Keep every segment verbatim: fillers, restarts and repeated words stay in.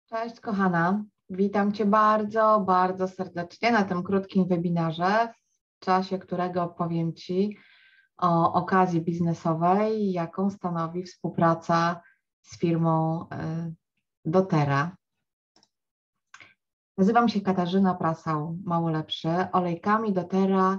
Cześć kochana, witam Cię bardzo, bardzo serdecznie na tym krótkim webinarze, w czasie którego opowiem Ci o okazji biznesowej, jaką stanowi współpraca z firmą doTERRA. Nazywam się Katarzyna Prasał-Małolepszy. Olejkami doTERRA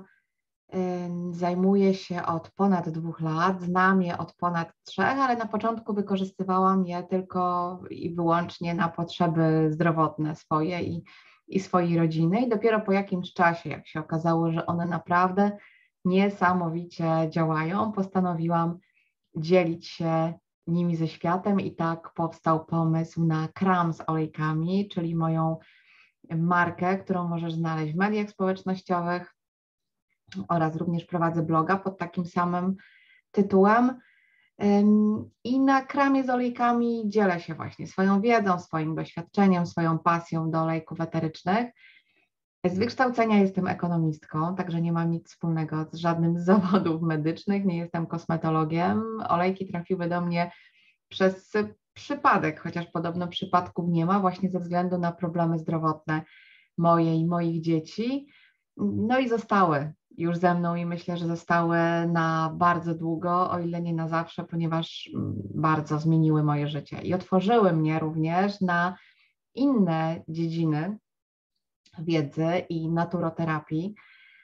zajmuję się od ponad dwóch lat, znam je od ponad trzech, ale na początku wykorzystywałam je tylko i wyłącznie na potrzeby zdrowotne swoje i, i swojej rodziny i dopiero po jakimś czasie, jak się okazało, że one naprawdę niesamowicie działają, postanowiłam dzielić się nimi ze światem i tak powstał pomysł na Kram z olejkami, czyli moją markę, którą możesz znaleźć w mediach społecznościowych, oraz również prowadzę bloga pod takim samym tytułem. I na Kramie z olejkami dzielę się właśnie swoją wiedzą, swoim doświadczeniem, swoją pasją do olejków eterycznych. Z wykształcenia jestem ekonomistką, także nie mam nic wspólnego z żadnym z zawodów medycznych, nie jestem kosmetologiem. Olejki trafiły do mnie przez przypadek, chociaż podobno przypadków nie ma, właśnie ze względu na problemy zdrowotne moje i moich dzieci. No i zostały już ze mną i myślę, że zostały na bardzo długo, o ile nie na zawsze, ponieważ bardzo zmieniły moje życie i otworzyły mnie również na inne dziedziny wiedzy i naturoterapii.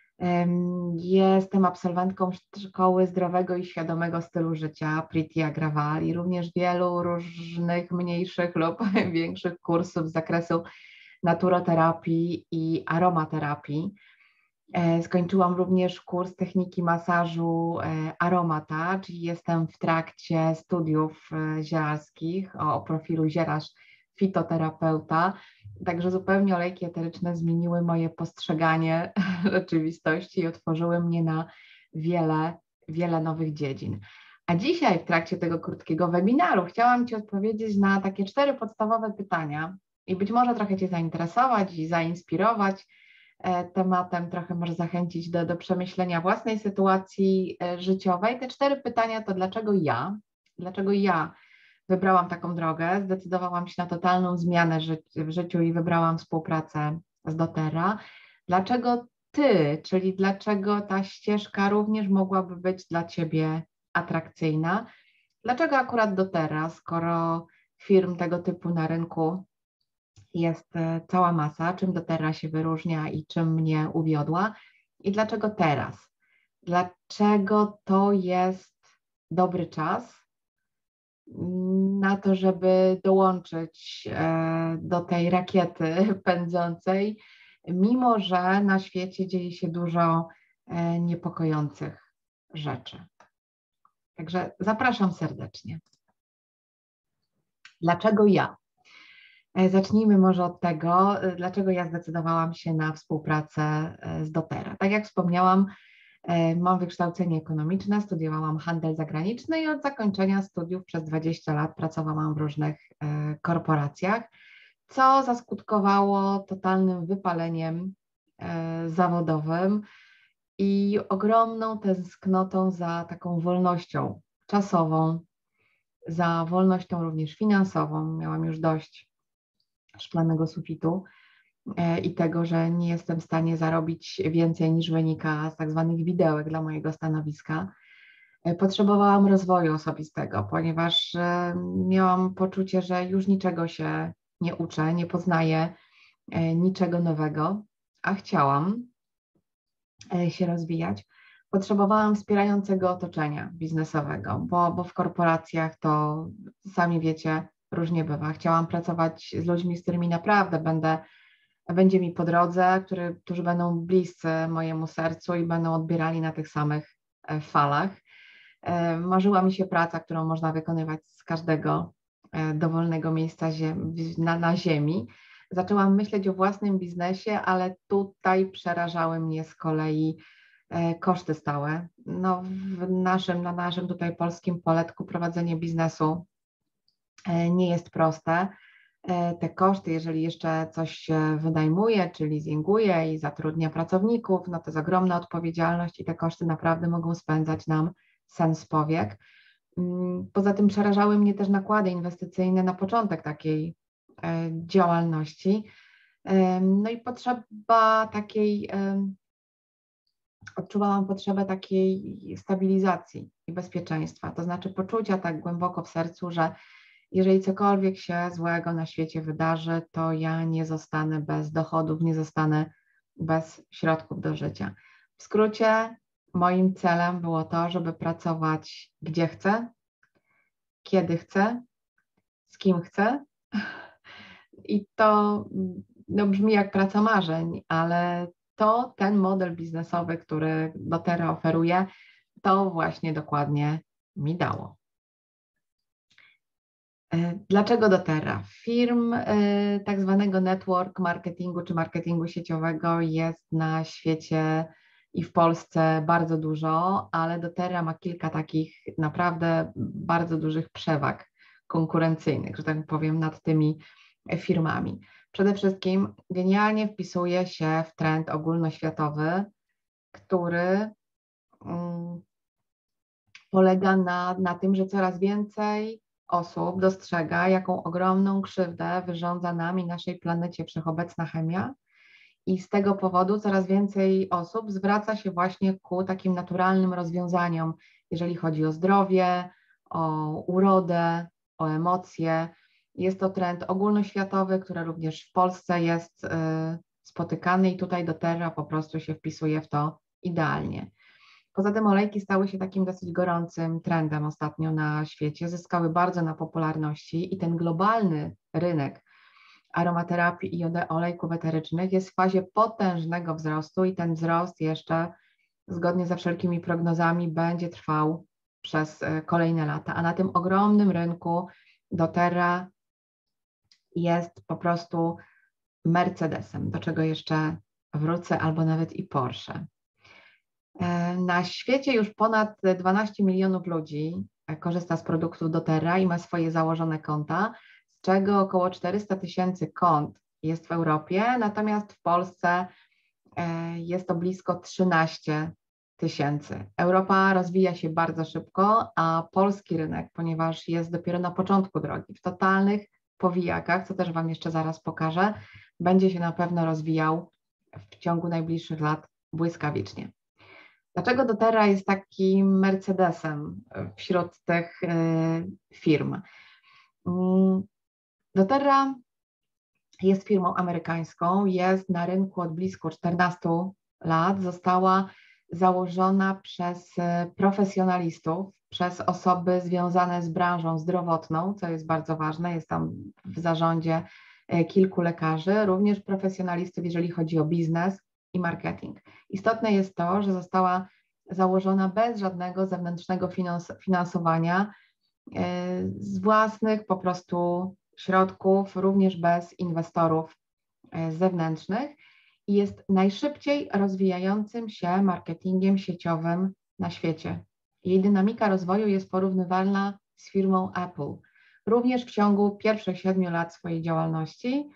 Jestem absolwentką Szkoły Zdrowego i Świadomego Stylu Życia Priti Agrawal i również wielu różnych mniejszych lub większych kursów z zakresu naturoterapii i aromaterapii. Skończyłam również kurs techniki masażu Aromata, czyli jestem w trakcie studiów zielarskich o profilu zielarz fitoterapeuta, także zupełnie olejki eteryczne zmieniły moje postrzeganie rzeczywistości i otworzyły mnie na wiele, wiele nowych dziedzin. A dzisiaj w trakcie tego krótkiego webinaru chciałam Ci odpowiedzieć na takie cztery podstawowe pytania i być może trochę Cię zainteresować i zainspirować tematem, trochę może zachęcić do, do przemyślenia własnej sytuacji życiowej. Te cztery pytania to dlaczego ja? Dlaczego ja wybrałam taką drogę, zdecydowałam się na totalną zmianę ży w życiu i wybrałam współpracę z doTERRA? Dlaczego Ty, czyli dlaczego ta ścieżka również mogłaby być dla Ciebie atrakcyjna? Dlaczego akurat doTERRA, skoro firm tego typu na rynku jest cała masa, czym doTERRA się wyróżnia i czym mnie uwiodła i dlaczego teraz? Dlaczego to jest dobry czas na to, żeby dołączyć do tej rakiety pędzącej, mimo że na świecie dzieje się dużo niepokojących rzeczy. Także zapraszam serdecznie. Dlaczego ja? Zacznijmy może od tego, dlaczego ja zdecydowałam się na współpracę z doTERRA. Tak jak wspomniałam, mam wykształcenie ekonomiczne, studiowałam handel zagraniczny i od zakończenia studiów przez dwadzieścia lat pracowałam w różnych korporacjach, co zaskutkowało totalnym wypaleniem zawodowym i ogromną tęsknotą za taką wolnością czasową, za wolnością również finansową. Miałam już dość szklanego sufitu i tego, że nie jestem w stanie zarobić więcej niż wynika z tak zwanych widełek dla mojego stanowiska. Potrzebowałam rozwoju osobistego, ponieważ miałam poczucie, że już niczego się nie uczę, nie poznaję niczego nowego, a chciałam się rozwijać. Potrzebowałam wspierającego otoczenia biznesowego, bo, bo w korporacjach to sami wiecie, różnie bywa. Chciałam pracować z ludźmi, z którymi naprawdę będę, będzie mi po drodze, który, którzy będą bliscy mojemu sercu i będą odbierali na tych samych falach. Marzyła mi się praca, którą można wykonywać z każdego dowolnego miejsca na, na ziemi. Zaczęłam myśleć o własnym biznesie, ale tutaj przerażały mnie z kolei koszty stałe. No, w naszym, na naszym tutaj polskim poletku prowadzenie biznesu nie jest proste. Te koszty, jeżeli jeszcze coś się wynajmuje, czy leasinguje i zatrudnia pracowników, no to jest ogromna odpowiedzialność i te koszty naprawdę mogą spędzać nam sen z powiek. Poza tym przerażały mnie też nakłady inwestycyjne na początek takiej działalności. No i potrzeba takiej, odczuwałam potrzebę takiej stabilizacji i bezpieczeństwa, to znaczy poczucia tak głęboko w sercu, że jeżeli cokolwiek się złego na świecie wydarzy, to ja nie zostanę bez dochodów, nie zostanę bez środków do życia. W skrócie, moim celem było to, żeby pracować gdzie chcę, kiedy chcę, z kim chcę. I to no, brzmi jak praca marzeń, ale to ten model biznesowy, który doTERRA oferuje, to właśnie dokładnie mi dało. Dlaczego doTERRA? Firm tak zwanego network marketingu czy marketingu sieciowego jest na świecie i w Polsce bardzo dużo, ale doTERRA ma kilka takich naprawdę bardzo dużych przewag konkurencyjnych, że tak powiem, nad tymi firmami. Przede wszystkim genialnie wpisuje się w trend ogólnoświatowy, który um, polega na, na tym, że coraz więcej osób dostrzega, jaką ogromną krzywdę wyrządza nam i naszej planecie wszechobecna chemia, i z tego powodu coraz więcej osób zwraca się właśnie ku takim naturalnym rozwiązaniom, jeżeli chodzi o zdrowie, o urodę, o emocje. Jest to trend ogólnoświatowy, który również w Polsce jest y, spotykany i tutaj doTERRA po prostu się wpisuje w to idealnie. Poza tym olejki stały się takim dosyć gorącym trendem ostatnio na świecie, zyskały bardzo na popularności i ten globalny rynek aromaterapii i olejków eterycznych jest w fazie potężnego wzrostu i ten wzrost jeszcze zgodnie ze wszelkimi prognozami będzie trwał przez kolejne lata, a na tym ogromnym rynku doTERRA jest po prostu Mercedesem, do czego jeszcze wrócę, albo nawet i Porsche. Na świecie już ponad dwanaście milionów ludzi korzysta z produktów doTERRA i ma swoje założone konta, z czego około czterysta tysięcy kont jest w Europie, natomiast w Polsce jest to blisko trzynaście tysięcy. Europa rozwija się bardzo szybko, a polski rynek, ponieważ jest dopiero na początku drogi, w totalnych powijakach, co też Wam jeszcze zaraz pokażę, będzie się na pewno rozwijał w ciągu najbliższych lat błyskawicznie. Dlaczego doTERRA jest takim Mercedesem wśród tych firm? doTERRA jest firmą amerykańską, jest na rynku od blisko czternastu lat, została założona przez profesjonalistów, przez osoby związane z branżą zdrowotną, co jest bardzo ważne, jest tam w zarządzie kilku lekarzy, również profesjonalistów, jeżeli chodzi o biznes i marketing. Istotne jest to, że została założona bez żadnego zewnętrznego finansowania, z własnych po prostu środków, również bez inwestorów zewnętrznych i jest najszybciej rozwijającym się marketingiem sieciowym na świecie. Jej dynamika rozwoju jest porównywalna z firmą Apple. Również w ciągu pierwszych siedmiu lat swojej działalności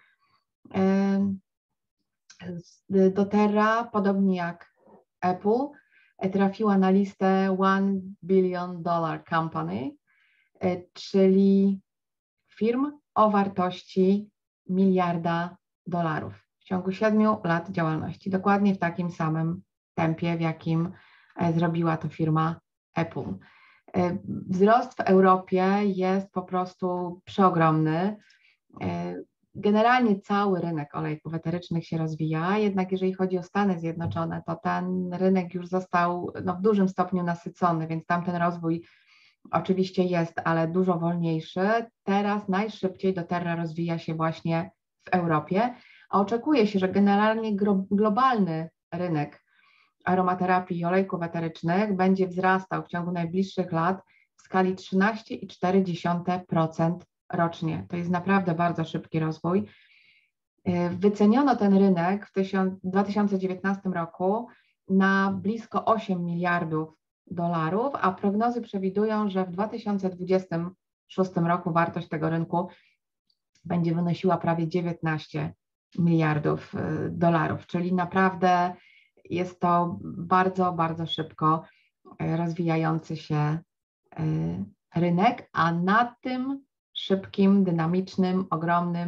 doTERRA, podobnie jak Apple, trafiła na listę One Billion Dollar Company, czyli firm o wartości miliarda dolarów w ciągu siedmiu lat działalności, dokładnie w takim samym tempie, w jakim zrobiła to firma Apple. Wzrost w Europie jest po prostu przeogromny. Generalnie cały rynek olejków eterycznych się rozwija, jednak jeżeli chodzi o Stany Zjednoczone, to ten rynek już został no, w dużym stopniu nasycony, więc tam ten rozwój oczywiście jest, ale dużo wolniejszy. Teraz najszybciej doTERRA rozwija się właśnie w Europie, a oczekuje się, że generalnie globalny rynek aromaterapii i olejków eterycznych będzie wzrastał w ciągu najbliższych lat w skali trzynaście przecinek cztery procent rocznie. To jest naprawdę bardzo szybki rozwój. Wyceniono ten rynek w dwa tysiące dziewiętnastym roku na blisko osiem miliardów dolarów, a prognozy przewidują, że w dwa tysiące dwudziestym szóstym roku wartość tego rynku będzie wynosiła prawie dziewiętnaście miliardów dolarów, czyli naprawdę jest to bardzo, bardzo szybko rozwijający się rynek, a na tym szybkim, dynamicznym, ogromnym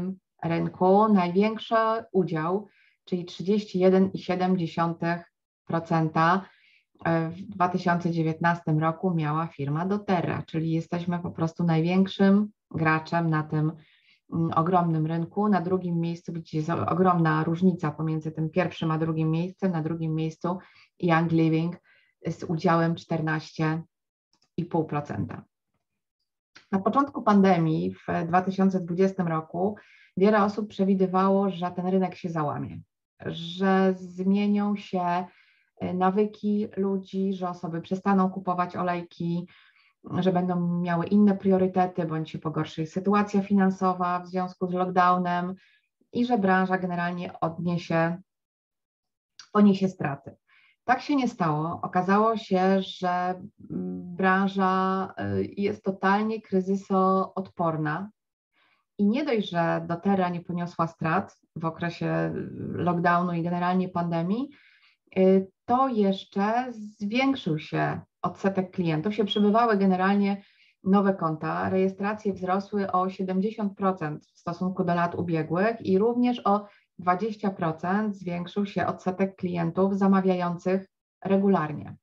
rynku. Największy udział, czyli trzydzieści jeden przecinek siedem procent w dwa tysiące dziewiętnastym roku miała firma doTERRA, czyli jesteśmy po prostu największym graczem na tym ogromnym rynku. Na drugim miejscu, gdzie jest ogromna różnica pomiędzy tym pierwszym a drugim miejscem, na drugim miejscu Young Living z udziałem czternaście przecinek pięć procent. Na początku pandemii w dwa tysiące dwudziestym roku wiele osób przewidywało, że ten rynek się załamie, że zmienią się nawyki ludzi, że osoby przestaną kupować olejki, że będą miały inne priorytety, bądź się pogorszy ich sytuacja finansowa w związku z lockdownem i że branża generalnie odniesie, poniesie straty. Tak się nie stało. Okazało się, że branża jest totalnie kryzysoodporna i nie dość, że doTERRA nie poniosła strat w okresie lockdownu i generalnie pandemii, to jeszcze zwiększył się odsetek klientów, się przybywały generalnie nowe konta, rejestracje wzrosły o siedemdziesiąt procent w stosunku do lat ubiegłych i również o dwadzieścia procent zwiększył się odsetek klientów zamawiających regularnie.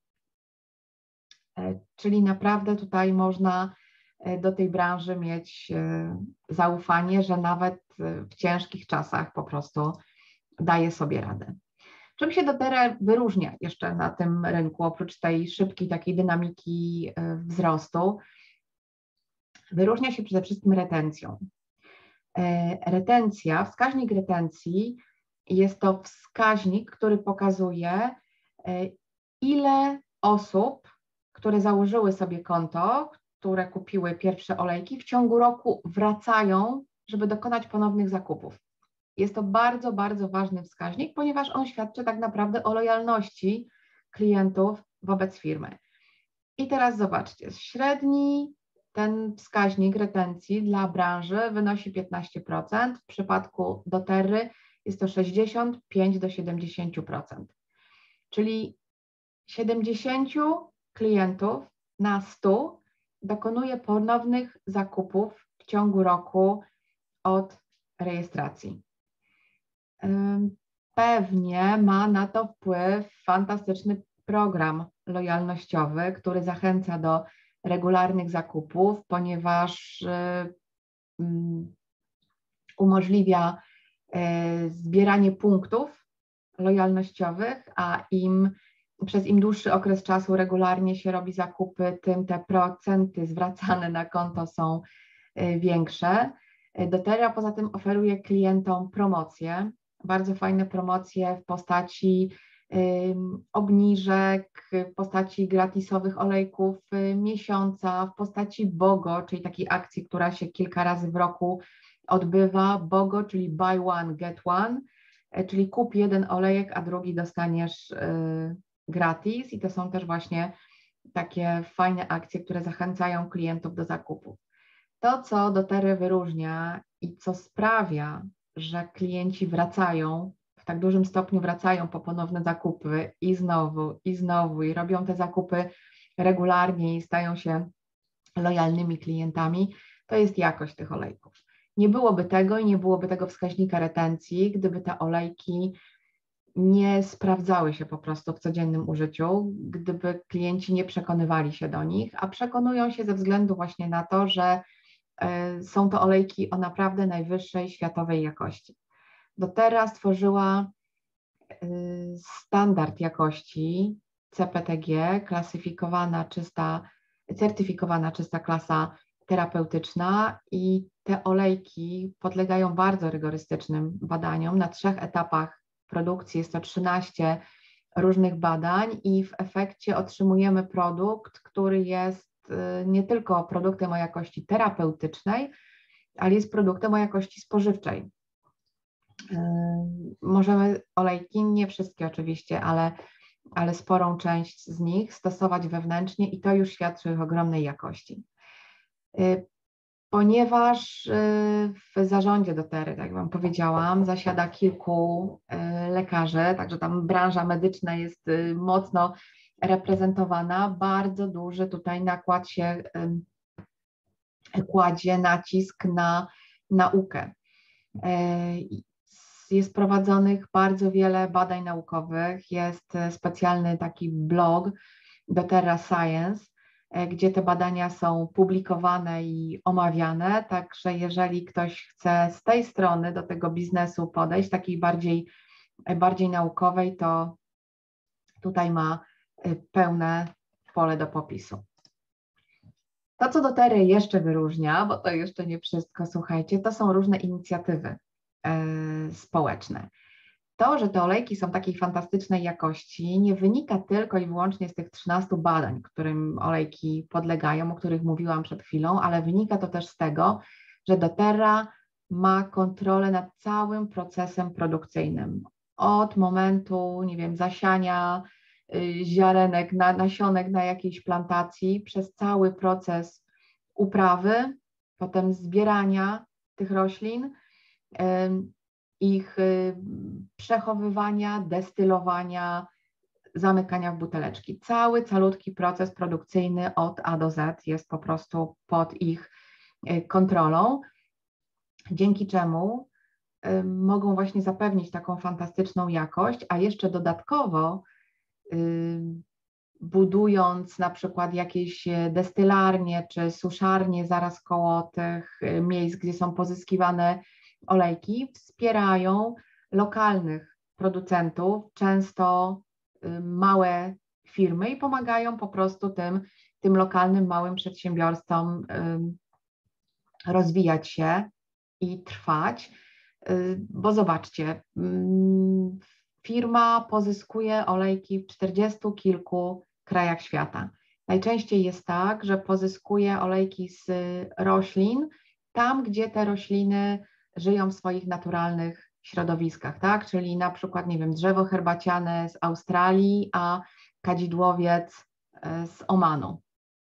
Czyli naprawdę tutaj można do tej branży mieć zaufanie, że nawet w ciężkich czasach po prostu daje sobie radę. Czym się doTERRA wyróżnia jeszcze na tym rynku, oprócz tej szybkiej takiej dynamiki wzrostu? Wyróżnia się przede wszystkim retencją. Retencja, wskaźnik retencji jest to wskaźnik, który pokazuje, ile osób, które założyły sobie konto, które kupiły pierwsze olejki, w ciągu roku wracają, żeby dokonać ponownych zakupów. Jest to bardzo, bardzo ważny wskaźnik, ponieważ on świadczy tak naprawdę o lojalności klientów wobec firmy. I teraz zobaczcie, średni ten wskaźnik retencji dla branży wynosi piętnaście procent, w przypadku doTERRY jest to sześćdziesiąt pięć do siedemdziesięciu procent. Czyli siedemdziesięciu klientów na stu dokonuje ponownych zakupów w ciągu roku od rejestracji. Pewnie ma na to wpływ fantastyczny program lojalnościowy, który zachęca do regularnych zakupów, ponieważ umożliwia zbieranie punktów lojalnościowych, a im przez im dłuższy okres czasu regularnie się robi zakupy, tym te procenty zwracane na konto są większe. doTERRA poza tym oferuje klientom promocje, bardzo fajne promocje w postaci obniżek, w postaci gratisowych olejków miesiąca, w postaci BOGO, czyli takiej akcji, która się kilka razy w roku odbywa. BOGO, czyli buy one, get one, czyli kup jeden olejek, a drugi dostaniesz gratis, i to są też właśnie takie fajne akcje, które zachęcają klientów do zakupów. To, co doTERRA wyróżnia i co sprawia, że klienci wracają, w tak dużym stopniu wracają po ponowne zakupy i znowu, i znowu, i robią te zakupy regularnie i stają się lojalnymi klientami, to jest jakość tych olejków. Nie byłoby tego i nie byłoby tego wskaźnika retencji, gdyby te olejki nie sprawdzały się po prostu w codziennym użyciu, gdyby klienci nie przekonywali się do nich, a przekonują się ze względu właśnie na to, że są to olejki o naprawdę najwyższej światowej jakości. doTERRA stworzyła standard jakości C P T G, klasyfikowana czysta, certyfikowana czysta klasa terapeutyczna, i te olejki podlegają bardzo rygorystycznym badaniom. Na trzech etapach produkcji jest to trzynaście różnych badań i w efekcie otrzymujemy produkt, który jest nie tylko produktem o jakości terapeutycznej, ale jest produktem o jakości spożywczej. Możemy olejki, nie wszystkie oczywiście, ale, ale sporą część z nich stosować wewnętrznie i to już świadczy o ich ogromnej jakości. Ponieważ w zarządzie doTERRY, tak jak Wam powiedziałam, zasiada kilku lekarzy, także tam branża medyczna jest mocno reprezentowana, bardzo duży tutaj nakład się kładzie nacisk na naukę. Jest prowadzonych bardzo wiele badań naukowych, jest specjalny taki blog doTERRA Science, gdzie te badania są publikowane i omawiane, także jeżeli ktoś chce z tej strony do tego biznesu podejść, takiej bardziej, bardziej naukowej, to tutaj ma pełne pole do popisu. To, co doTERRA jeszcze wyróżnia, bo to jeszcze nie wszystko, słuchajcie, to są różne inicjatywy e, społeczne. To, że te olejki są takiej fantastycznej jakości, nie wynika tylko i wyłącznie z tych trzynastu badań, którym olejki podlegają, o których mówiłam przed chwilą, ale wynika to też z tego, że doTERRA ma kontrolę nad całym procesem produkcyjnym. Od momentu, nie wiem, zasiania y, ziarenek, na, nasionek na jakiejś plantacji, przez cały proces uprawy, potem zbierania tych roślin, y, ich przechowywania, destylowania, zamykania w buteleczki. Cały calutki proces produkcyjny od A do Z jest po prostu pod ich kontrolą, dzięki czemu mogą właśnie zapewnić taką fantastyczną jakość, a jeszcze dodatkowo budując na przykład jakieś destylarnie czy suszarnie zaraz koło tych miejsc, gdzie są pozyskiwane olejki, wspierają lokalnych producentów, często małe firmy i pomagają po prostu tym, tym lokalnym małym przedsiębiorstwom rozwijać się i trwać, bo zobaczcie, firma pozyskuje olejki w czterdziestu kilku krajach świata. Najczęściej jest tak, że pozyskuje olejki z roślin tam, gdzie te rośliny żyją w swoich naturalnych środowiskach, tak? Czyli na przykład, nie wiem, drzewo herbaciane z Australii, a kadzidłowiec z Omanu.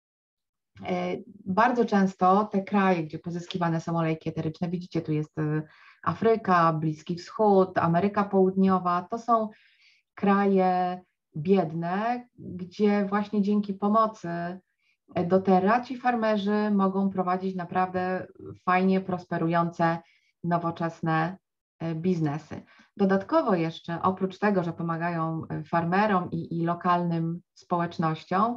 Bardzo często te kraje, gdzie pozyskiwane są olejki eteryczne, widzicie, tu jest Afryka, Bliski Wschód, Ameryka Południowa, to są kraje biedne, gdzie właśnie dzięki pomocy doTERRA ci farmerzy mogą prowadzić naprawdę fajnie prosperujące, nowoczesne biznesy. Dodatkowo jeszcze, oprócz tego, że pomagają farmerom i, i lokalnym społecznościom,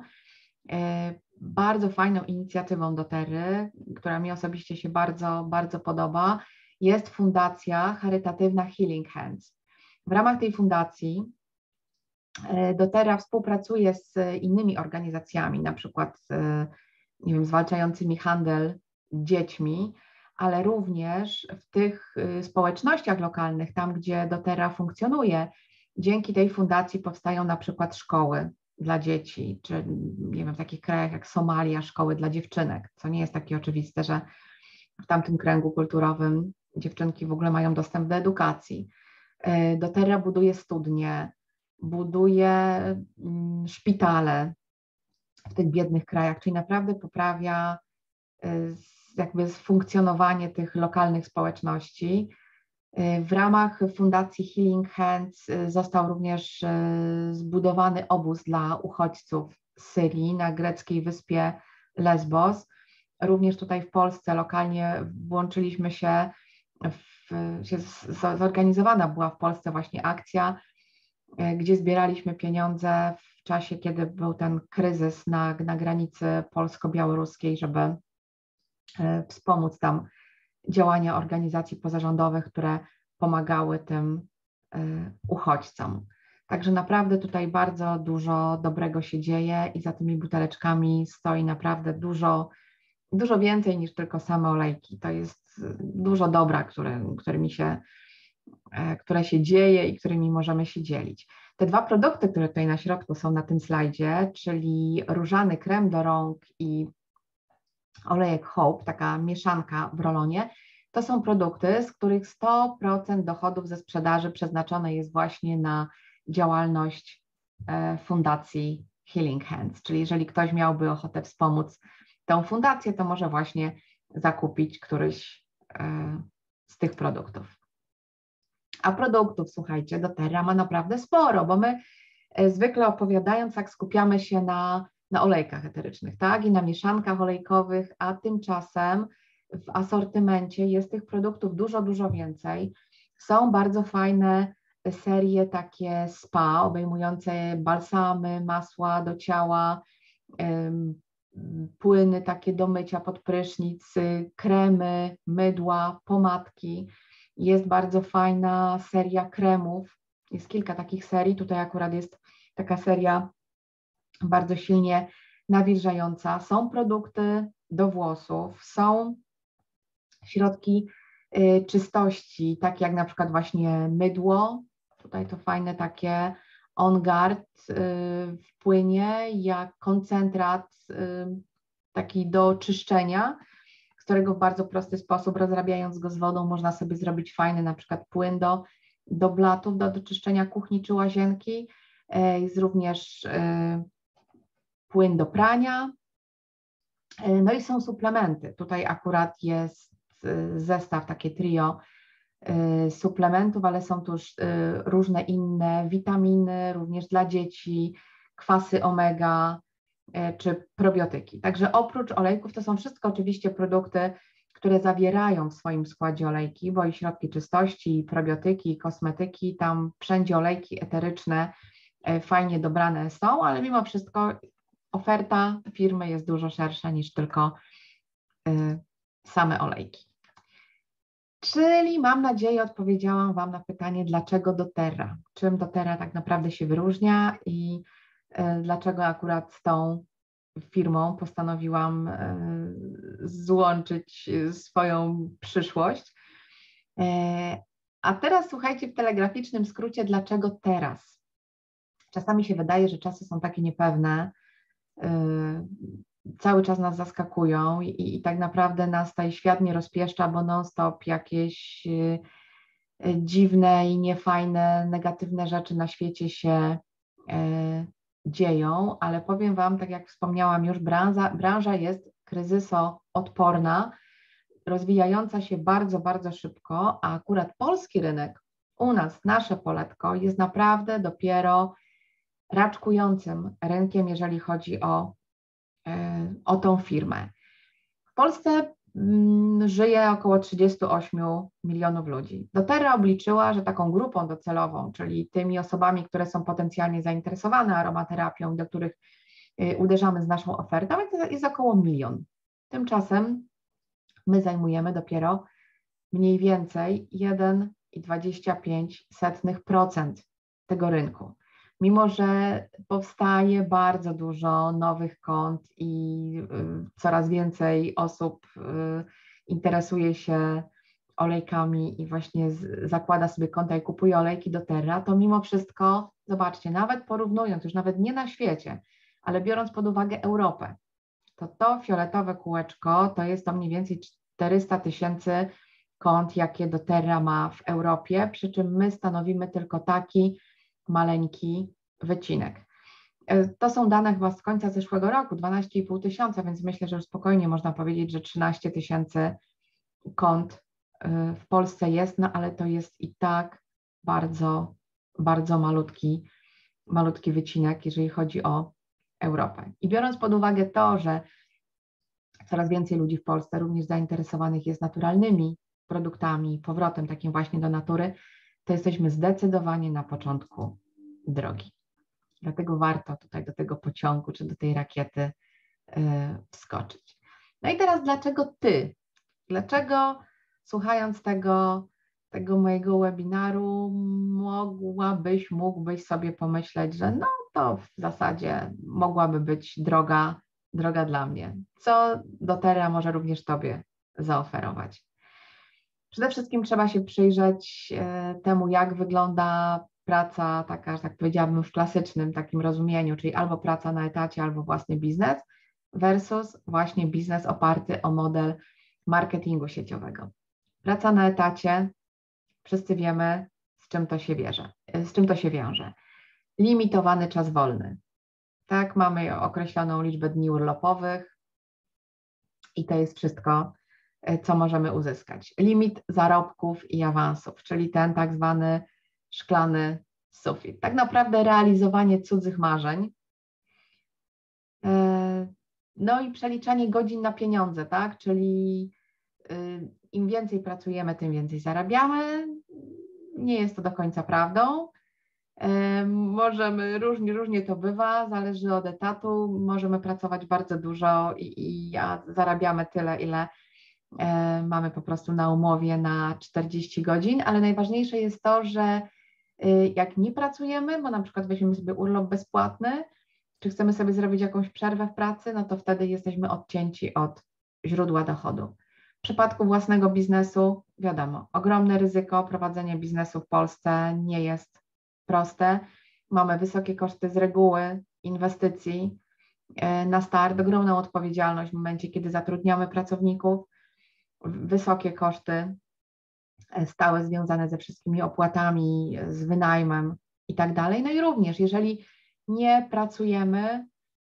bardzo fajną inicjatywą doTERRY, która mi osobiście się bardzo, bardzo podoba, jest fundacja charytatywna Healing Hands. W ramach tej fundacji doTERRA współpracuje z innymi organizacjami, na przykład nie wiem, zwalczającymi handel dziećmi, ale również w tych społecznościach lokalnych, tam gdzie doTERRA funkcjonuje, dzięki tej fundacji powstają na przykład szkoły dla dzieci, czy nie wiem, w takich krajach jak Somalia, szkoły dla dziewczynek, co nie jest takie oczywiste, że w tamtym kręgu kulturowym dziewczynki w ogóle mają dostęp do edukacji. doTERRA buduje studnie, buduje szpitale w tych biednych krajach, czyli naprawdę poprawia jakby funkcjonowanie tych lokalnych społeczności. W ramach fundacji Healing Hands został również zbudowany obóz dla uchodźców z Syrii na greckiej wyspie Lesbos. Również tutaj w Polsce lokalnie włączyliśmy się, w, się zorganizowana była w Polsce właśnie akcja, gdzie zbieraliśmy pieniądze w czasie, kiedy był ten kryzys na, na granicy polsko-białoruskiej, żeby wspomóc tam działania organizacji pozarządowych, które pomagały tym uchodźcom. Także naprawdę tutaj bardzo dużo dobrego się dzieje i za tymi buteleczkami stoi naprawdę dużo, dużo więcej niż tylko same olejki. To jest dużo dobra, które, którymi się, które się dzieje i którymi możemy się dzielić. Te dwa produkty, które tutaj na środku są na tym slajdzie, czyli różany krem do rąk i olejek Hope, taka mieszanka w rolonie, to są produkty, z których sto procent dochodów ze sprzedaży przeznaczone jest właśnie na działalność fundacji Healing Hands, czyli jeżeli ktoś miałby ochotę wspomóc tę fundację, to może właśnie zakupić któryś z tych produktów. A produktów, słuchajcie, doTERRA ma naprawdę sporo, bo my zwykle opowiadając, tak skupiamy się na, na olejkach eterycznych, tak, i na mieszankach olejkowych, a tymczasem w asortymencie jest tych produktów dużo, dużo więcej. Są bardzo fajne serie takie spa, obejmujące balsamy, masła do ciała, płyny takie do mycia pod prysznic, kremy, mydła, pomadki. Jest bardzo fajna seria kremów. Jest kilka takich serii. Tutaj akurat jest taka seria bardzo silnie nawilżająca. Są produkty do włosów, są środki y, czystości, takie jak na przykład właśnie mydło. Tutaj to fajne takie On Guard y, w płynie, jak koncentrat y, taki do czyszczenia, z którego w bardzo prosty sposób, rozrabiając go z wodą, można sobie zrobić fajny na przykład płyn do, do blatów, do, do czyszczenia kuchni czy łazienki. Y, jest również y, płyn do prania. Y, no i są suplementy. Tutaj akurat jest y, zestaw, takie trio suplementów, ale są też różne inne witaminy, również dla dzieci, kwasy omega czy probiotyki. Także oprócz olejków to są wszystko oczywiście produkty, które zawierają w swoim składzie olejki, bo i środki czystości, i probiotyki, i kosmetyki, tam wszędzie olejki eteryczne fajnie dobrane są, ale mimo wszystko oferta firmy jest dużo szersza niż tylko same olejki. Czyli mam nadzieję, odpowiedziałam Wam na pytanie, dlaczego doTERRA, czym doTERRA tak naprawdę się wyróżnia i y, dlaczego akurat z tą firmą postanowiłam y, złączyć swoją przyszłość. Y, a teraz słuchajcie w telegraficznym skrócie, dlaczego teraz? Czasami się wydaje, że czasy są takie niepewne, y, cały czas nas zaskakują i, i tak naprawdę nas tutaj świat nie rozpieszcza, bo non-stop jakieś y, y, dziwne i niefajne, negatywne rzeczy na świecie się y, dzieją, ale powiem Wam, tak jak wspomniałam już, branża, branża jest kryzysoodporna, rozwijająca się bardzo, bardzo szybko, a akurat polski rynek, u nas, nasze poletko, jest naprawdę dopiero raczkującym rynkiem, jeżeli chodzi o o tą firmę. W Polsce mm, żyje około trzydzieści osiem milionów ludzi. doTERRA obliczyła, że taką grupą docelową, czyli tymi osobami, które są potencjalnie zainteresowane aromaterapią, do których y, uderzamy z naszą ofertą, jest, jest około milion. Tymczasem my zajmujemy dopiero mniej więcej jeden i dwadzieścia pięć procent tego rynku. Mimo że powstaje bardzo dużo nowych kont i y, coraz więcej osób y, interesuje się olejkami i właśnie z, zakłada sobie konta i kupuje olejki doTERRA, to mimo wszystko, zobaczcie, nawet porównując, już nawet nie na świecie, ale biorąc pod uwagę Europę, to to fioletowe kółeczko to jest to mniej więcej czterysta tysięcy kont, jakie doTERRA ma w Europie, przy czym my stanowimy tylko taki maleńki wycinek. To są dane chyba z końca zeszłego roku, dwanaście i pół tysiąca, więc myślę, że już spokojnie można powiedzieć, że trzynaście tysięcy kont w Polsce jest, no ale to jest i tak bardzo, bardzo malutki, malutki wycinek, jeżeli chodzi o Europę. I biorąc pod uwagę to, że coraz więcej ludzi w Polsce również zainteresowanych jest naturalnymi produktami, powrotem takim właśnie do natury, to jesteśmy zdecydowanie na początku drogi. Dlatego warto tutaj do tego pociągu czy do tej rakiety yy, wskoczyć. No i teraz dlaczego Ty? Dlaczego słuchając tego, tego mojego webinaru mogłabyś, mógłbyś sobie pomyśleć, że no to w zasadzie mogłaby być droga, droga dla mnie. Co doTERRA może również Tobie zaoferować? Przede wszystkim trzeba się przyjrzeć temu, jak wygląda praca taka, że tak powiedziałabym, w klasycznym takim rozumieniu, czyli albo praca na etacie, albo własny biznes versus właśnie biznes oparty o model marketingu sieciowego. Praca na etacie, wszyscy wiemy, z czym to się wiąże. Z czym to się wiąże. Limitowany czas wolny. Tak, mamy określoną liczbę dni urlopowych i to jest wszystko, co możemy uzyskać. Limit zarobków i awansów, czyli ten tak zwany szklany sufit. Tak naprawdę realizowanie cudzych marzeń, no i przeliczanie godzin na pieniądze, tak, czyli im więcej pracujemy, tym więcej zarabiamy. Nie jest to do końca prawdą. Możemy, różnie, różnie to bywa, zależy od etatu, możemy pracować bardzo dużo i, i ja zarabiamy tyle, ile mamy po prostu na umowie na czterdzieści godzin, ale najważniejsze jest to, że jak nie pracujemy, bo na przykład weźmiemy sobie urlop bezpłatny, czy chcemy sobie zrobić jakąś przerwę w pracy, no to wtedy jesteśmy odcięci od źródła dochodu. W przypadku własnego biznesu, wiadomo, ogromne ryzyko, prowadzenie biznesu w Polsce nie jest proste. Mamy wysokie koszty z reguły, inwestycji na start, ogromną odpowiedzialność w momencie, kiedy zatrudniamy pracowników, wysokie koszty stałe związane ze wszystkimi opłatami, z wynajmem i tak dalej. No i również, jeżeli nie pracujemy,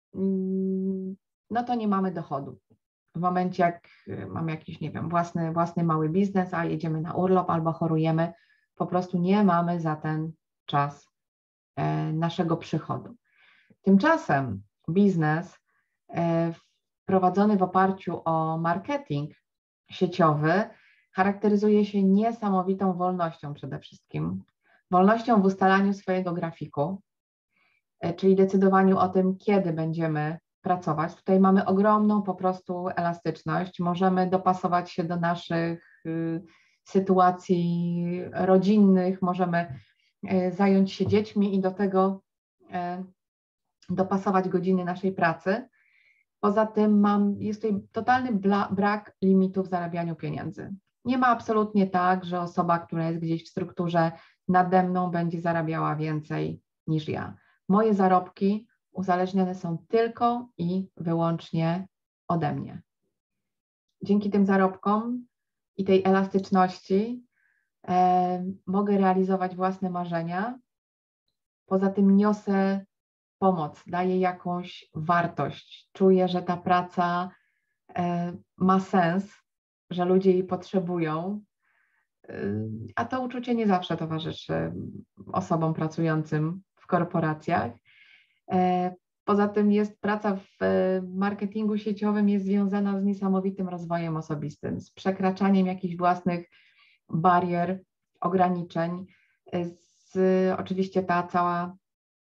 no to nie mamy dochodu. W momencie, jak mamy jakiś, nie wiem, własny, własny mały biznes, a jedziemy na urlop albo chorujemy, po prostu nie mamy za ten czas naszego przychodu. Tymczasem biznes prowadzony w oparciu o marketing sieciowy charakteryzuje się niesamowitą wolnością przede wszystkim. Wolnością w ustalaniu swojego grafiku, czyli decydowaniu o tym, kiedy będziemy pracować. Tutaj mamy ogromną po prostu elastyczność. Możemy dopasować się do naszych y, sytuacji rodzinnych, możemy y, zająć się dziećmi i do tego y, dopasować godziny naszej pracy. Poza tym mam, jest tutaj totalny bla, brak limitów w zarabianiu pieniędzy. Nie ma absolutnie tak, że osoba, która jest gdzieś w strukturze nade mną, będzie zarabiała więcej niż ja. Moje zarobki uzależnione są tylko i wyłącznie ode mnie. Dzięki tym zarobkom i tej elastyczności e, mogę realizować własne marzenia. Poza tym niosę pomoc, daję jakąś wartość. Czuję, że ta praca e, ma sens, że ludzie jej potrzebują, e, a to uczucie nie zawsze towarzyszy osobom pracującym w korporacjach. E, poza tym jest praca w marketingu sieciowym jest związana z niesamowitym rozwojem osobistym, z przekraczaniem jakichś własnych barier, ograniczeń, z, oczywiście ta cała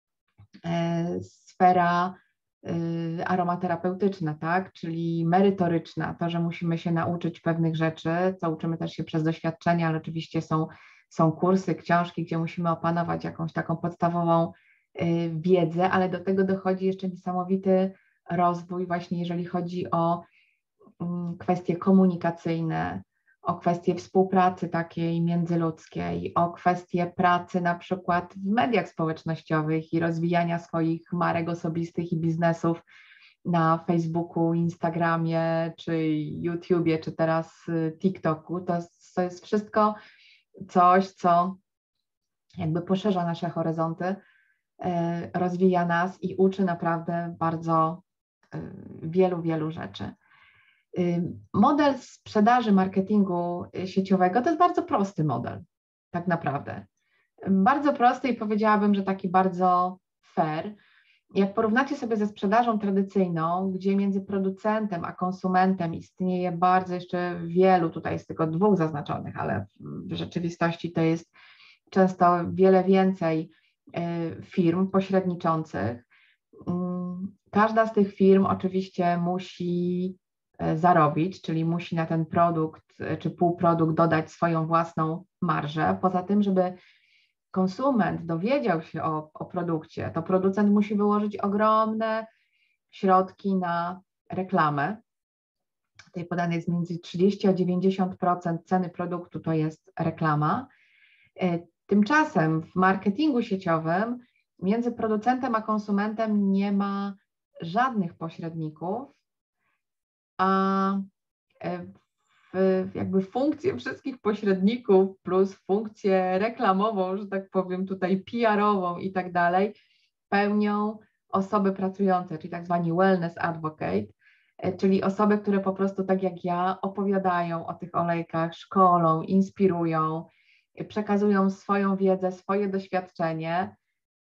e, sfera e, aromaterapeutyczna, tak, czyli merytoryczna, to, że musimy się nauczyć pewnych rzeczy, co uczymy też się przez doświadczenia, ale oczywiście są, są kursy, książki, gdzie musimy opanować jakąś taką podstawową wiedzę, ale do tego dochodzi jeszcze niesamowity rozwój właśnie jeżeli chodzi o kwestie komunikacyjne, o kwestie współpracy takiej międzyludzkiej, o kwestie pracy na przykład w mediach społecznościowych i rozwijania swoich marek osobistych i biznesów na Facebooku, Instagramie, czy YouTubie, czy teraz TikToku. To, to jest wszystko coś, co jakby poszerza nasze horyzonty, rozwija nas i uczy naprawdę bardzo wielu, wielu rzeczy. Model sprzedaży marketingu sieciowego to jest bardzo prosty model, tak naprawdę. Bardzo prosty i powiedziałabym, że taki bardzo fair. Jak porównacie sobie ze sprzedażą tradycyjną, gdzie między producentem a konsumentem istnieje bardzo jeszcze wielu, tutaj jest tylko dwóch zaznaczonych, ale w rzeczywistości to jest często wiele więcej firm pośredniczących. Każda z tych firm oczywiście musi zarobić, czyli musi na ten produkt czy półprodukt dodać swoją własną marżę. Poza tym, żeby konsument dowiedział się o, o produkcie, to producent musi wyłożyć ogromne środki na reklamę. Tutaj podane jest między trzydzieści a dziewięćdziesiąt procent ceny produktu to jest reklama. Tymczasem w marketingu sieciowym między producentem a konsumentem nie ma żadnych pośredników, a w, jakby funkcję wszystkich pośredników plus funkcję reklamową, że tak powiem tutaj P R-ową i tak dalej, pełnią osoby pracujące, czyli tak zwani wellness advocate, czyli osoby, które po prostu tak jak ja opowiadają o tych olejkach, szkolą, inspirują, przekazują swoją wiedzę, swoje doświadczenie,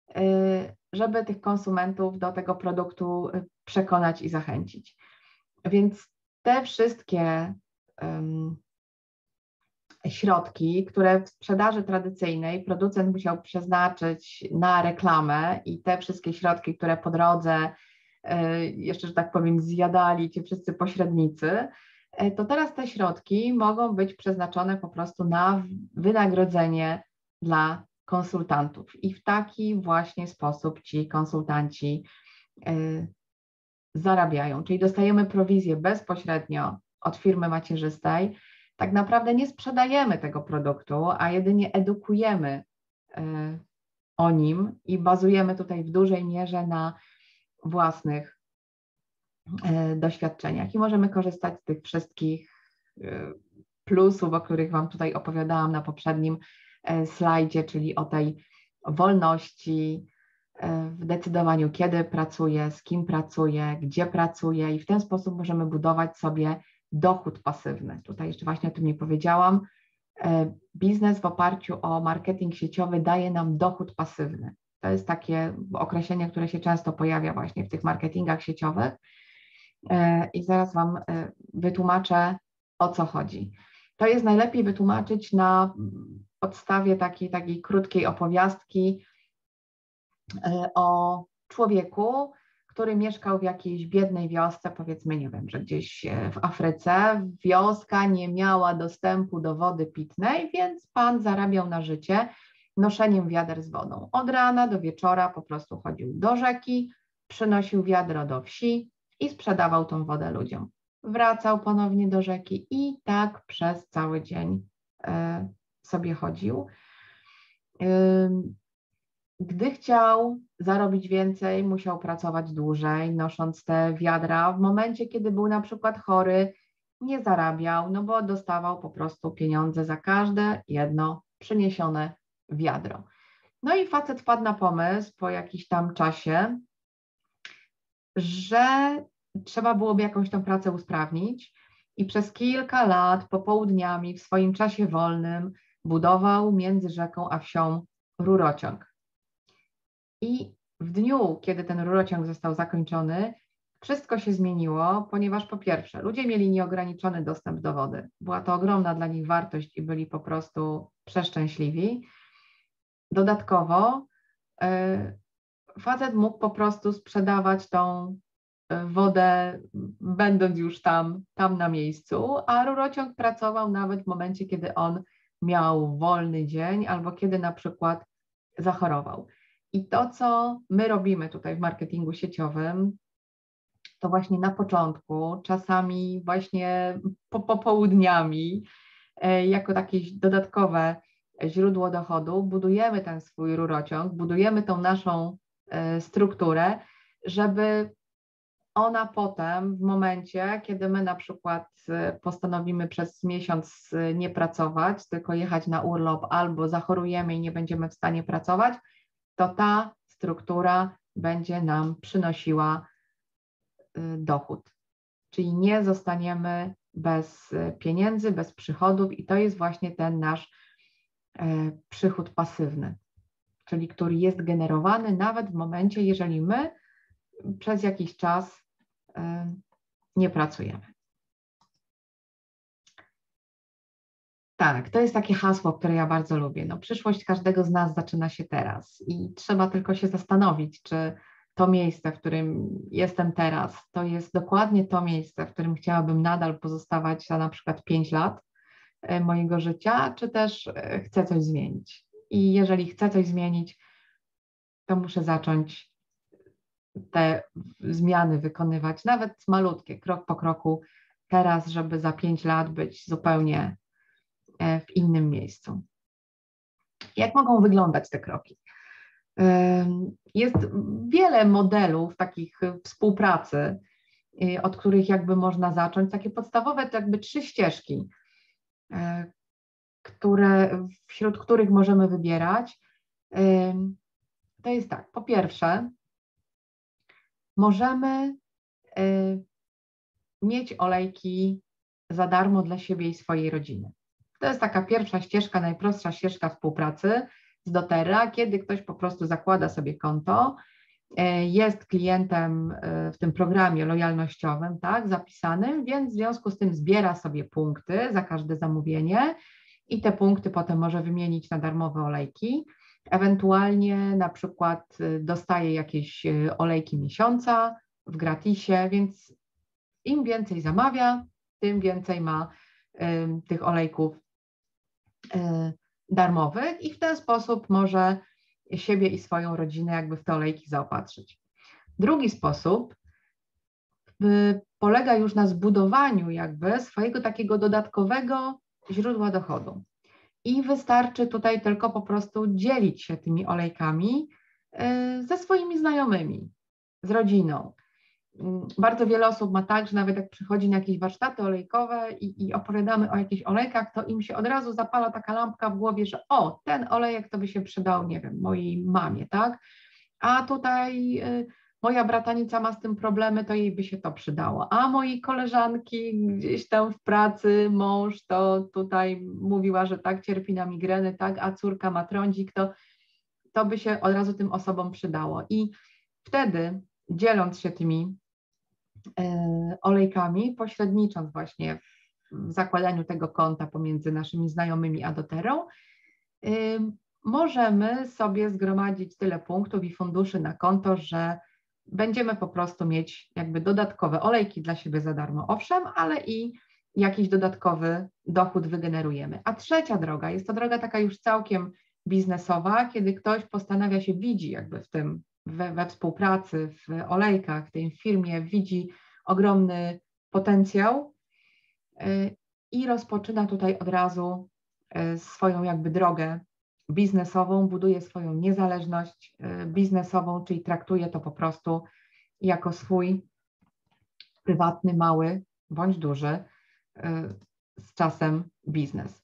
żeby tych konsumentów do tego produktu przekonać i zachęcić. Więc te wszystkie um, środki, które w sprzedaży tradycyjnej producent musiał przeznaczyć na reklamę i te wszystkie środki, które po drodze jeszcze, że tak powiem, zjadali ci wszyscy pośrednicy, to teraz te środki mogą być przeznaczone po prostu na wynagrodzenie dla konsultantów i w taki właśnie sposób ci konsultanci zarabiają, czyli dostajemy prowizję bezpośrednio od firmy macierzystej. Tak naprawdę nie sprzedajemy tego produktu, a jedynie edukujemy o nim i bazujemy tutaj w dużej mierze na własnych doświadczeniach i możemy korzystać z tych wszystkich plusów, o których Wam tutaj opowiadałam na poprzednim slajdzie, czyli o tej wolności w decydowaniu, kiedy pracuję, z kim pracuję, gdzie pracuję i w ten sposób możemy budować sobie dochód pasywny. Tutaj jeszcze właśnie o tym nie powiedziałam. Biznes w oparciu o marketing sieciowy daje nam dochód pasywny. To jest takie określenie, które się często pojawia właśnie w tych marketingach sieciowych i zaraz Wam wytłumaczę, o co chodzi. To jest najlepiej wytłumaczyć na podstawie takiej, takiej krótkiej opowiastki o człowieku, który mieszkał w jakiejś biednej wiosce, powiedzmy, nie wiem, że gdzieś w Afryce. Wioska nie miała dostępu do wody pitnej, więc pan zarabiał na życie noszeniem wiader z wodą. Od rana do wieczora po prostu chodził do rzeki, przynosił wiadro do wsi i sprzedawał tą wodę ludziom. Wracał ponownie do rzeki i tak przez cały dzień sobie chodził. Gdy chciał zarobić więcej, musiał pracować dłużej, nosząc te wiadra. W momencie, kiedy był na przykład chory, nie zarabiał, no bo dostawał po prostu pieniądze za każde jedno przyniesione wiadro. No i facet wpadł na pomysł po jakimś tam czasie, że trzeba byłoby jakąś tą pracę usprawnić i przez kilka lat popołudniami w swoim czasie wolnym budował między rzeką a wsią rurociąg. I w dniu, kiedy ten rurociąg został zakończony, wszystko się zmieniło, ponieważ po pierwsze, ludzie mieli nieograniczony dostęp do wody. Była to ogromna dla nich wartość i byli po prostu przeszczęśliwi. Dodatkowo y, facet mógł po prostu sprzedawać tą wodę, będąc już tam, tam na miejscu, a rurociąg pracował nawet w momencie, kiedy on miał wolny dzień albo kiedy na przykład zachorował. I to, co my robimy tutaj w marketingu sieciowym, to właśnie na początku, czasami właśnie po, popołudniami, jako takie dodatkowe źródło dochodu, budujemy ten swój rurociąg, budujemy tą naszą strukturę, żeby ona potem, w momencie, kiedy my na przykład postanowimy przez miesiąc nie pracować, tylko jechać na urlop albo zachorujemy i nie będziemy w stanie pracować, to ta struktura będzie nam przynosiła dochód. Czyli nie zostaniemy bez pieniędzy, bez przychodów i to jest właśnie ten nasz przychód pasywny, czyli który jest generowany nawet w momencie, jeżeli my przez jakiś czas nie pracujemy. Tak, to jest takie hasło, które ja bardzo lubię. No, przyszłość każdego z nas zaczyna się teraz i trzeba tylko się zastanowić, czy to miejsce, w którym jestem teraz, to jest dokładnie to miejsce, w którym chciałabym nadal pozostawać za na przykład pięć lat mojego życia, czy też chcę coś zmienić. I jeżeli chcę coś zmienić, to muszę zacząć te zmiany wykonywać, nawet malutkie, krok po kroku teraz, żeby za pięć lat być zupełnie w innym miejscu. Jak mogą wyglądać te kroki? Jest wiele modelów takich współpracy, od których jakby można zacząć. Takie podstawowe to jakby trzy ścieżki, które, wśród których możemy wybierać. To jest tak, po pierwsze, możemy mieć olejki za darmo dla siebie i swojej rodziny. To jest taka pierwsza ścieżka, najprostsza ścieżka współpracy z doTERRA, kiedy ktoś po prostu zakłada sobie konto jest klientem w tym programie lojalnościowym, tak, zapisanym, więc w związku z tym zbiera sobie punkty za każde zamówienie i te punkty potem może wymienić na darmowe olejki. Ewentualnie na przykład dostaje jakieś olejki miesiąca w gratisie, więc im więcej zamawia, tym więcej ma y, tych olejków y, darmowych i w ten sposób może siebie i swoją rodzinę jakby w te olejki zaopatrzyć. Drugi sposób y, polega już na zbudowaniu jakby swojego takiego dodatkowego źródła dochodu. I wystarczy tutaj tylko po prostu dzielić się tymi olejkami y, ze swoimi znajomymi, z rodziną. Bardzo wiele osób ma tak, że nawet jak przychodzi na jakieś warsztaty olejkowe i, i opowiadamy o jakichś olejkach, to im się od razu zapala taka lampka w głowie, że o, ten olejek to by się przydał, nie wiem, mojej mamie, tak? A tutaj y, moja bratanica ma z tym problemy, to jej by się to przydało. A mojej koleżanki gdzieś tam w pracy, mąż to tutaj mówiła, że tak, cierpi na migreny, tak, a córka ma trądzik, to, to by się od razu tym osobom przydało. I wtedy dzieląc się tymi olejkami, pośrednicząc właśnie w zakładaniu tego konta pomiędzy naszymi znajomymi a doTERRą, możemy sobie zgromadzić tyle punktów i funduszy na konto, że będziemy po prostu mieć jakby dodatkowe olejki dla siebie za darmo, owszem, ale i jakiś dodatkowy dochód wygenerujemy. A trzecia droga, jest to droga taka już całkiem biznesowa, kiedy ktoś postanawia się, widzi jakby w tym, we, we współpracy, w olejkach, w tej firmie, widzi ogromny potencjał i rozpoczyna tutaj od razu swoją jakby drogę biznesową, buduje swoją niezależność biznesową, czyli traktuje to po prostu jako swój prywatny, mały bądź duży z czasem biznes.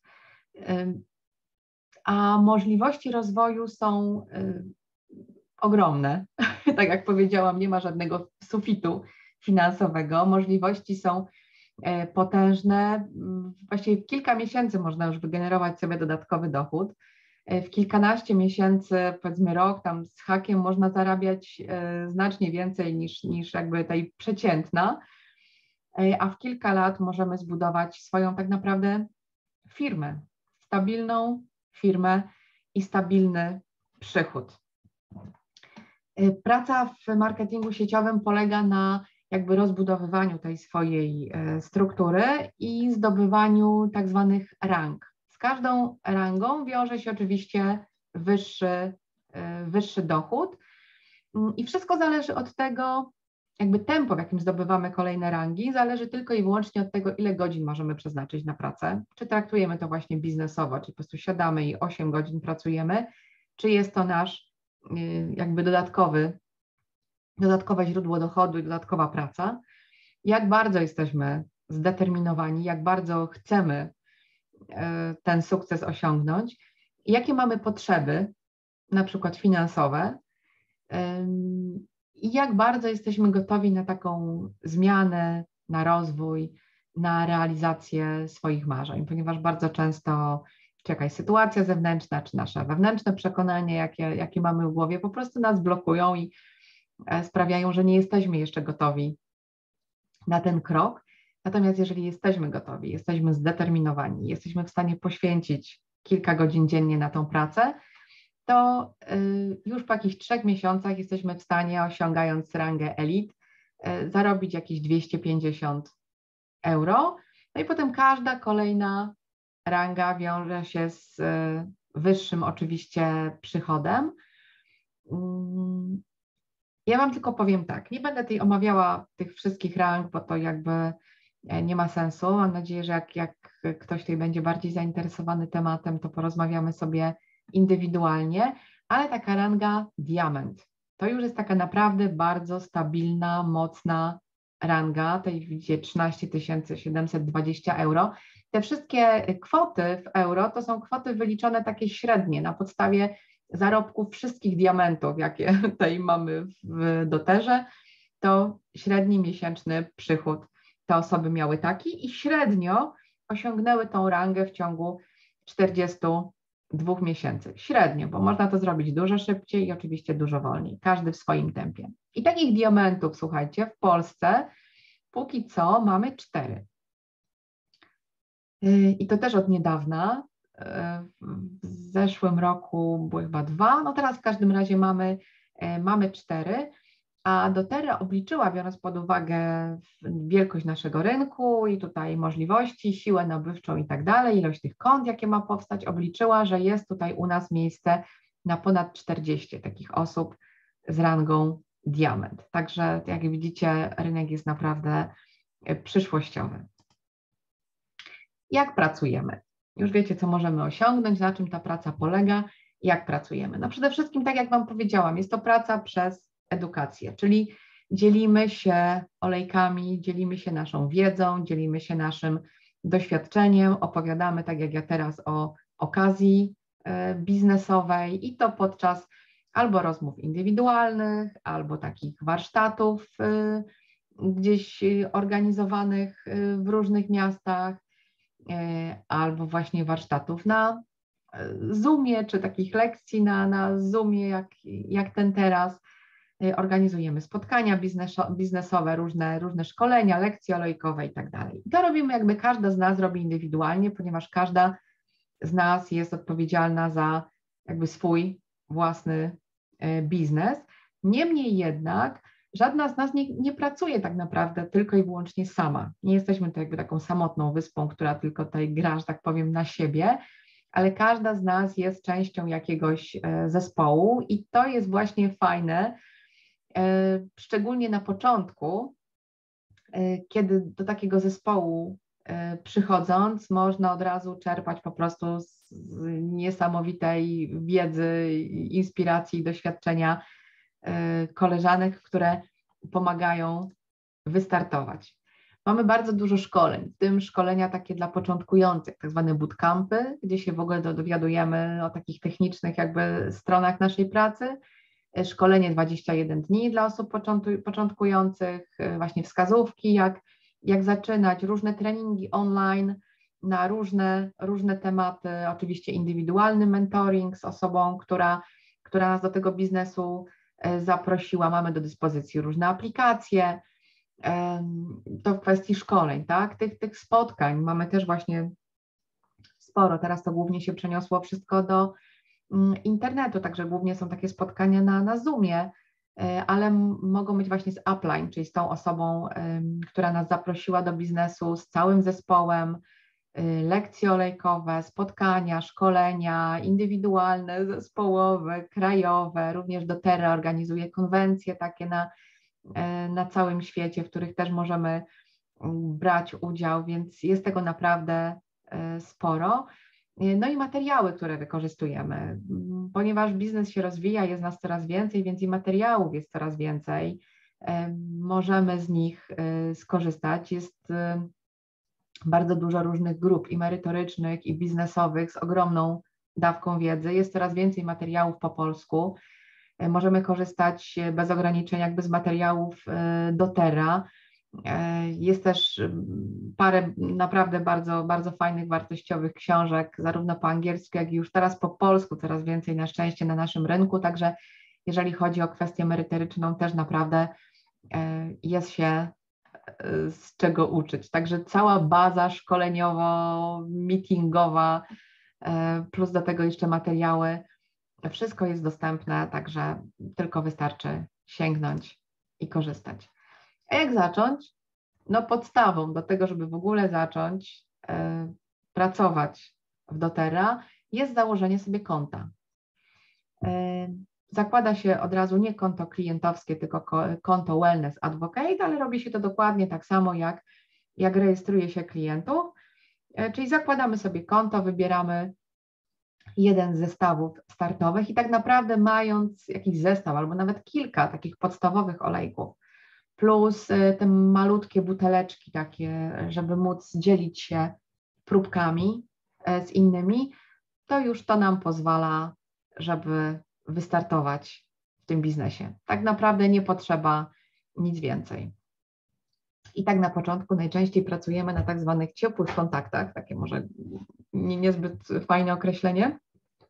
A możliwości rozwoju są ogromne. Tak jak powiedziałam, nie ma żadnego sufitu finansowego. Możliwości są potężne. Właściwie w kilka miesięcy można już wygenerować sobie dodatkowy dochód. W kilkanaście miesięcy, powiedzmy rok, tam z hakiem można zarabiać znacznie więcej niż, niż jakby tej przeciętna, a w kilka lat możemy zbudować swoją tak naprawdę firmę, stabilną firmę i stabilny przychód. Praca w marketingu sieciowym polega na jakby rozbudowywaniu tej swojej struktury i zdobywaniu tak zwanych rang. Z każdą rangą wiąże się oczywiście wyższy, wyższy dochód i wszystko zależy od tego, jakby tempo, w jakim zdobywamy kolejne rangi, zależy tylko i wyłącznie od tego, ile godzin możemy przeznaczyć na pracę. Czy traktujemy to właśnie biznesowo, czy po prostu siadamy i osiem godzin pracujemy, czy jest to nasz jakby dodatkowy, dodatkowe źródło dochodu i dodatkowa praca. Jak bardzo jesteśmy zdeterminowani, jak bardzo chcemy ten sukces osiągnąć, jakie mamy potrzeby, na przykład finansowe, i jak bardzo jesteśmy gotowi na taką zmianę, na rozwój, na realizację swoich marzeń, ponieważ bardzo często czy jakaś sytuacja zewnętrzna, czy nasze wewnętrzne przekonania, jakie, jakie mamy w głowie, po prostu nas blokują i sprawiają, że nie jesteśmy jeszcze gotowi na ten krok. Natomiast jeżeli jesteśmy gotowi, jesteśmy zdeterminowani, jesteśmy w stanie poświęcić kilka godzin dziennie na tą pracę, to już po jakichś trzech miesiącach jesteśmy w stanie, osiągając rangę elit, zarobić jakieś dwieście pięćdziesiąt euro. No i potem każda kolejna ranga wiąże się z wyższym oczywiście przychodem. Ja Wam tylko powiem tak, nie będę tutaj omawiała tych wszystkich rang, bo to jakby nie ma sensu. Mam nadzieję, że jak, jak ktoś tutaj będzie bardziej zainteresowany tematem, to porozmawiamy sobie indywidualnie, ale taka ranga diament to już jest taka naprawdę bardzo stabilna, mocna ranga, tej widzicie trzynaście tysięcy siedemset dwadzieścia euro. Te wszystkie kwoty w euro to są kwoty wyliczone takie średnie na podstawie zarobków wszystkich diamentów, jakie tutaj mamy w doTERRze, to średni miesięczny przychód te osoby miały taki i średnio osiągnęły tą rangę w ciągu czterdziestu dwóch miesięcy, średnio, bo można to zrobić dużo szybciej i oczywiście dużo wolniej, każdy w swoim tempie. I takich diamentów, słuchajcie, w Polsce póki co mamy cztery. I to też od niedawna. W zeszłym roku były chyba dwa, no teraz w każdym razie mamy, mamy cztery, a doTERRA obliczyła, biorąc pod uwagę wielkość naszego rynku i tutaj możliwości, siłę nabywczą i tak dalej, ilość tych kont, jakie ma powstać, obliczyła, że jest tutaj u nas miejsce na ponad czterdzieści takich osób z rangą diament. Także jak widzicie, rynek jest naprawdę przyszłościowy. Jak pracujemy? Już wiecie, co możemy osiągnąć, na czym ta praca polega, jak pracujemy. No przede wszystkim, tak jak Wam powiedziałam, jest to praca przez edukację, czyli dzielimy się olejkami, dzielimy się naszą wiedzą, dzielimy się naszym doświadczeniem, opowiadamy, tak jak ja teraz, o okazji biznesowej i to podczas albo rozmów indywidualnych, albo takich warsztatów gdzieś organizowanych w różnych miastach, albo właśnie warsztatów na Zoomie, czy takich lekcji na, na Zoomie, jak, jak ten teraz. Organizujemy spotkania biznesowe, różne, różne szkolenia, lekcje olejkowe i tak dalej. To robimy, jakby każda z nas robi indywidualnie, ponieważ każda z nas jest odpowiedzialna za jakby swój własny biznes. Niemniej jednak żadna z nas nie, nie pracuje tak naprawdę tylko i wyłącznie sama. Nie jesteśmy to jakby taką samotną wyspą, która tylko tutaj gra, że tak powiem, na siebie, ale każda z nas jest częścią jakiegoś zespołu i to jest właśnie fajne, szczególnie na początku, kiedy do takiego zespołu przychodząc, można od razu czerpać po prostu z niesamowitej wiedzy, inspiracji, doświadczenia koleżanek, które pomagają wystartować. Mamy bardzo dużo szkoleń, w tym szkolenia takie dla początkujących, tak zwane bootcampy, gdzie się w ogóle dowiadujemy o takich technicznych jakby stronach naszej pracy. Szkolenie dwadzieścia jeden dni dla osób początkujących, właśnie wskazówki, jak, jak zaczynać, różne treningi online na różne, różne tematy, oczywiście indywidualny mentoring z osobą, która, która nas do tego biznesu zaprosiła. Mamy do dyspozycji różne aplikacje, to w kwestii szkoleń, tak? Tych, tych spotkań mamy też właśnie sporo, teraz to głównie się przeniosło wszystko do internetu, także głównie są takie spotkania na, na Zoomie, ale mogą być właśnie z upline, czyli z tą osobą, która nas zaprosiła do biznesu, z całym zespołem, lekcje olejkowe, spotkania, szkolenia indywidualne, zespołowe, krajowe, również doTERRA organizuje konwencje takie na, na całym świecie, w których też możemy brać udział, więc jest tego naprawdę sporo. No i materiały, które wykorzystujemy, ponieważ biznes się rozwija, jest nas coraz więcej, więc i materiałów jest coraz więcej. Możemy z nich skorzystać. Jest bardzo dużo różnych grup i merytorycznych, i biznesowych z ogromną dawką wiedzy. Jest coraz więcej materiałów po polsku. Możemy korzystać bez ograniczeń jakby z materiałów doTERRA. Jest też parę naprawdę bardzo, bardzo fajnych, wartościowych książek, zarówno po angielsku, jak i już teraz po polsku, coraz więcej na szczęście na naszym rynku, także jeżeli chodzi o kwestię merytoryczną, też naprawdę jest się z czego uczyć. Także cała baza szkoleniowo-meetingowa, plus do tego jeszcze materiały, wszystko jest dostępne, także tylko wystarczy sięgnąć i korzystać. A jak zacząć? No podstawą do tego, żeby w ogóle zacząć e, pracować w doTERRA, jest założenie sobie konta. E, zakłada się od razu nie konto klientowskie, tylko konto Wellness Advocate, ale robi się to dokładnie tak samo, jak, jak rejestruje się klientów, e, czyli zakładamy sobie konto, wybieramy jeden z zestawów startowych i tak naprawdę mając jakiś zestaw albo nawet kilka takich podstawowych olejków, plus te malutkie buteleczki takie, żeby móc dzielić się próbkami z innymi, to już to nam pozwala, żeby wystartować w tym biznesie. Tak naprawdę nie potrzeba nic więcej. I tak na początku najczęściej pracujemy na tak zwanych ciepłych kontaktach, takie może nie, niezbyt fajne określenie,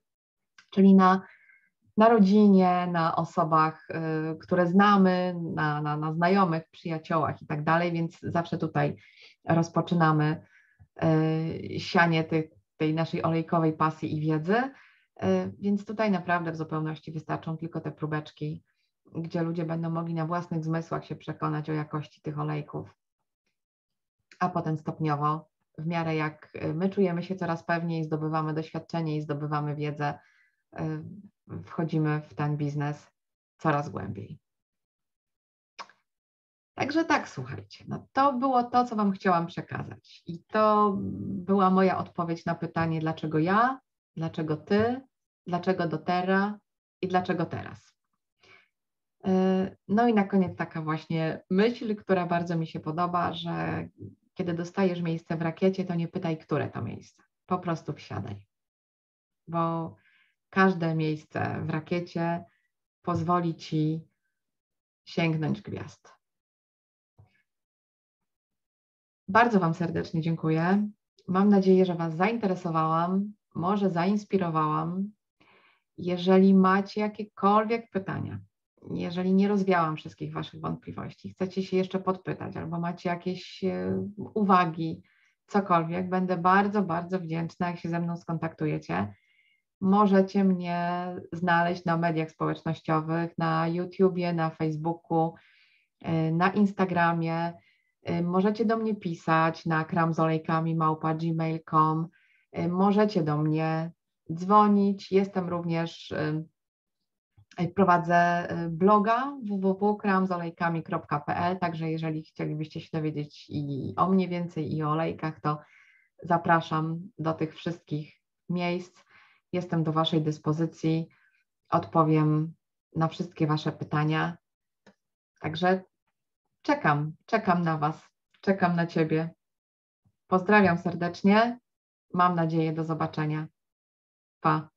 czyli na, na rodzinie, na osobach, y, które znamy, na, na, na znajomych, przyjaciołach i tak dalej, więc zawsze tutaj rozpoczynamy y, sianie tej, tej naszej olejkowej pasji i wiedzy, y, więc tutaj naprawdę w zupełności wystarczą tylko te próbeczki, gdzie ludzie będą mogli na własnych zmysłach się przekonać o jakości tych olejków, a potem stopniowo, w miarę jak my czujemy się coraz pewniej, zdobywamy doświadczenie i zdobywamy wiedzę, wchodzimy w ten biznes coraz głębiej. Także tak, słuchajcie, no to było to, co Wam chciałam przekazać. I to była moja odpowiedź na pytanie, dlaczego ja, dlaczego Ty, dlaczego doTERRA i dlaczego teraz. No i na koniec taka właśnie myśl, która bardzo mi się podoba, że kiedy dostajesz miejsce w rakiecie, to nie pytaj, które to miejsce. Po prostu wsiadaj. Bo każde miejsce w rakiecie pozwoli Ci sięgnąć gwiazd. Bardzo Wam serdecznie dziękuję. Mam nadzieję, że Was zainteresowałam, może zainspirowałam. Jeżeli macie jakiekolwiek pytania, jeżeli nie rozwiałam wszystkich Waszych wątpliwości, chcecie się jeszcze podpytać albo macie jakieś uwagi, cokolwiek, będę bardzo, bardzo wdzięczna, jak się ze mną skontaktujecie. Możecie mnie znaleźć na mediach społecznościowych, na YouTubie, na Facebooku, na Instagramie. Możecie do mnie pisać na kramzolejkami małpa gmail kropka com. Możecie do mnie dzwonić. Jestem również, prowadzę bloga w w w kropka kramzolejkami kropka p l, także jeżeli chcielibyście się dowiedzieć i o mnie więcej i o olejkach, to zapraszam do tych wszystkich miejsc. Jestem do Waszej dyspozycji, odpowiem na wszystkie Wasze pytania. Także czekam, czekam na Was, czekam na Ciebie. Pozdrawiam serdecznie, mam nadzieję do zobaczenia. Pa.